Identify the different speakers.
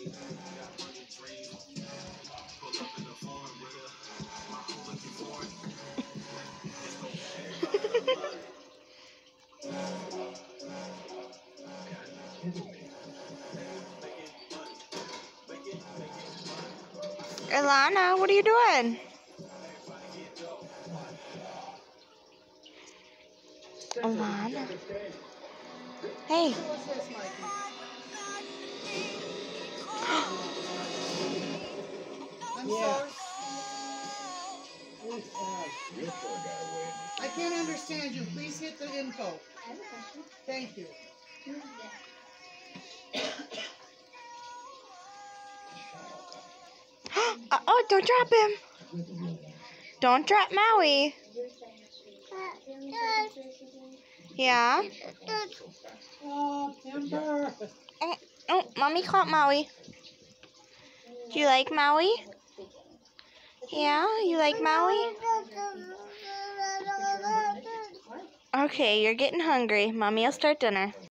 Speaker 1: Ilana, what are you doing? Ilana. Hey.
Speaker 2: I'm sorry. I can't understand you. Please hit the info. Thank you.
Speaker 1: Oh, don't drop him. Don't drop Maui. Yeah?
Speaker 2: Oh, Timber.
Speaker 1: Oh, Mommy caught Maui. Do you like Maui? Yeah, you like Maui? Okay, you're getting hungry. Mommy will start dinner.